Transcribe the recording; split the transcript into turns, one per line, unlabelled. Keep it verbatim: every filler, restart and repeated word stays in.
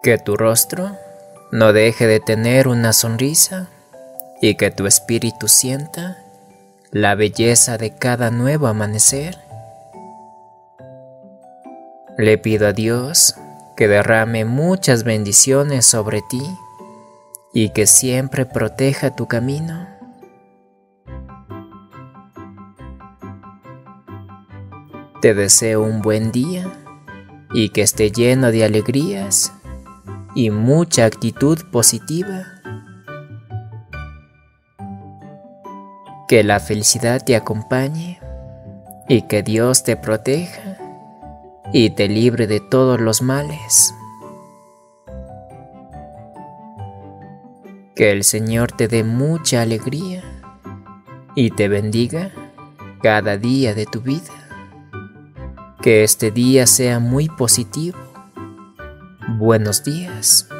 Que tu rostro no deje de tener una sonrisa y que tu espíritu sienta la belleza de cada nuevo amanecer. Le pido a Dios que derrame muchas bendiciones sobre ti y que siempre proteja tu camino. Te deseo un buen día y que esté lleno de alegrías y mucha actitud positiva. Que la felicidad te acompañe y que Dios te proteja y te libre de todos los males. Que el Señor te dé mucha alegría y te bendiga cada día de tu vida. Que este día sea muy positivo. Buenos días.